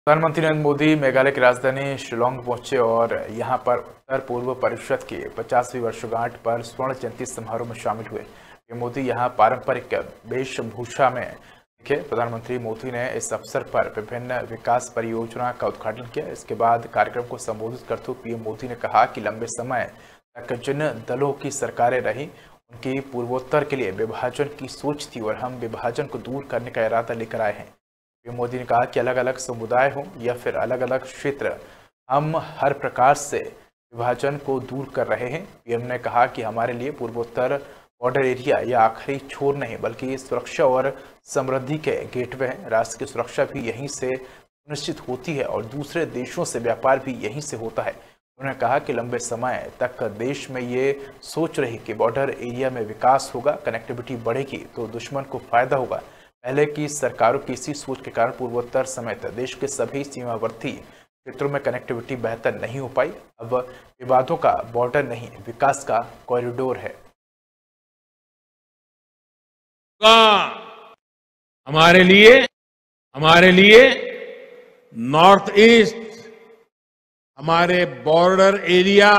प्रधानमंत्री नरेंद्र मोदी मेघालय की राजधानी शिलोंग पहुंचे और यहां पर उत्तर पूर्व परिषद की 50वीं वर्षगांठ पर स्वर्ण जयंती समारोह में शामिल हुए। मोदी यहां पारंपरिक वेशभूषा में दिखे। प्रधानमंत्री मोदी ने इस अवसर पर विभिन्न विकास परियोजना का उद्घाटन किया। इसके बाद कार्यक्रम को संबोधित करते हुए पीएम मोदी ने कहा कि लंबे समय तक जिन दलों की सरकारें रही उनकी पूर्वोत्तर के लिए विभाजन की सोच थी और हम विभाजन को दूर करने का इरादा लेकर आए हैं। पीएम मोदी ने कहा कि अलग अलग समुदाय हो या फिर अलग अलग क्षेत्र, हम हर प्रकार से विभाजन को दूर कर रहे हैं। पीएम ने कहा कि हमारे लिए पूर्वोत्तर बॉर्डर एरिया या आखिरी छोर नहीं बल्कि सुरक्षा और समृद्धि के गेटवे हैं। राष्ट्र की सुरक्षा भी यहीं से सुनिश्चित होती है और दूसरे देशों से व्यापार भी यहीं से होता है। उन्होंने कहा कि लंबे समय तक देश में ये सोच रही कि बॉर्डर एरिया में विकास होगा, कनेक्टिविटी बढ़ेगी तो दुश्मन को फायदा होगा। पहले की सरकारों की इसी सोच के कारण पूर्वोत्तर समेत देश के सभी सीमावर्ती क्षेत्रों में कनेक्टिविटी बेहतर नहीं हो पाई। अब विवादों का बॉर्डर नहीं, विकास का कॉरिडोर है। हमारे लिए नॉर्थ ईस्ट, हमारे बॉर्डर एरिया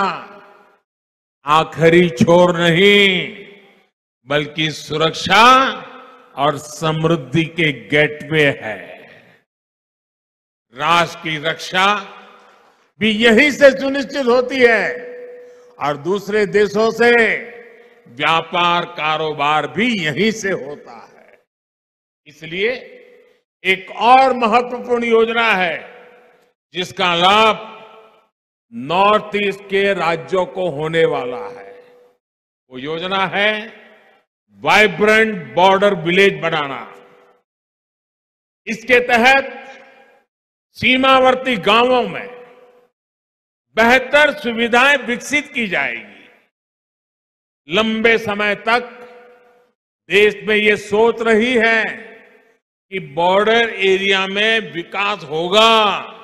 आखिरी छोर नहीं बल्कि सुरक्षा और समृद्धि के गेटवे है। राष्ट्र की रक्षा भी यहीं से सुनिश्चित होती है और दूसरे देशों से व्यापार कारोबार भी यहीं से होता है। इसलिए एक और महत्वपूर्ण योजना है जिसका लाभ नॉर्थ ईस्ट के राज्यों को होने वाला है। वो योजना है वाइब्रेंट बॉर्डर विलेज बनाना। इसके तहत सीमावर्ती गांवों में बेहतर सुविधाएं विकसित की जाएगी। लंबे समय तक देश में ये सोच रही है कि बॉर्डर एरिया में विकास होगा